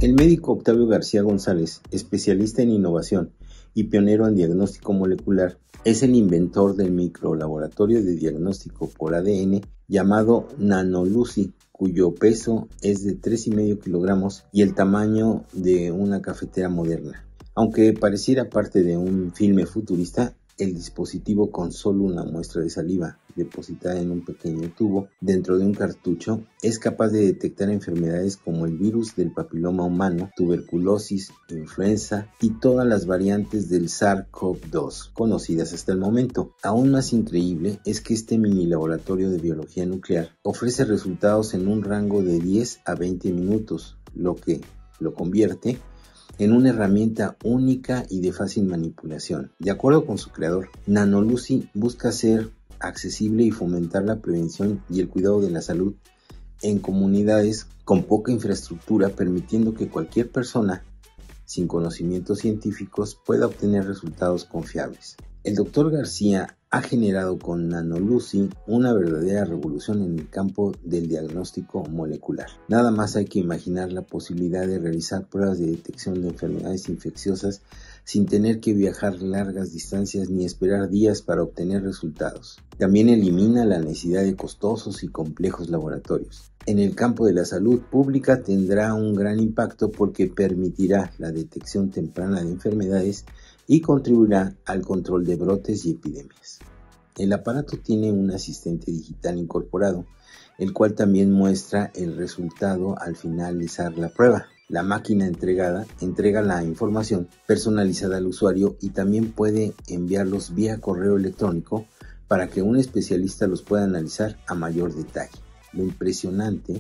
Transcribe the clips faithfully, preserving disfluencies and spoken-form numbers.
El médico Octavio García González, especialista en innovación y pionero en diagnóstico molecular, es el inventor del microlaboratorio de diagnóstico por A D N llamado NanoLucy, cuyo peso es de tres y medio kilogramos y el tamaño de una cafetera moderna. Aunque pareciera parte de un filme futurista, el dispositivo, con solo una muestra de saliva depositada en un pequeño tubo dentro de un cartucho, es capaz de detectar enfermedades como el virus del papiloma humano, tuberculosis, influenza y todas las variantes del SARS CoV dos conocidas hasta el momento. Aún más increíble es que este mini laboratorio de biología nuclear ofrece resultados en un rango de diez a veinte minutos, lo que lo convierte en una herramienta única y de fácil manipulación. De acuerdo con su creador, NanoLucy busca ser accesible y fomentar la prevención y el cuidado de la salud en comunidades con poca infraestructura, permitiendo que cualquier persona sin conocimientos científicos pueda obtener resultados confiables. El doctor García ha generado con NanoLucy una verdadera revolución en el campo del diagnóstico molecular. Nada más hay que imaginar la posibilidad de realizar pruebas de detección de enfermedades infecciosas sin tener que viajar largas distancias ni esperar días para obtener resultados. También elimina la necesidad de costosos y complejos laboratorios. En el campo de la salud pública tendrá un gran impacto porque permitirá la detección temprana de enfermedades y contribuirá al control de brotes y epidemias. El aparato tiene un asistente digital incorporado, el cual también muestra el resultado al finalizar la prueba. La máquina entregada entrega la información personalizada al usuario y también puede enviarlos vía correo electrónico para que un especialista los pueda analizar a mayor detalle. Lo impresionante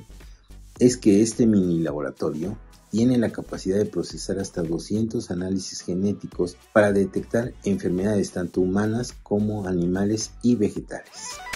es que este mini laboratorio tiene la capacidad de procesar hasta doscientos análisis genéticos para detectar enfermedades tanto humanas como animales y vegetales.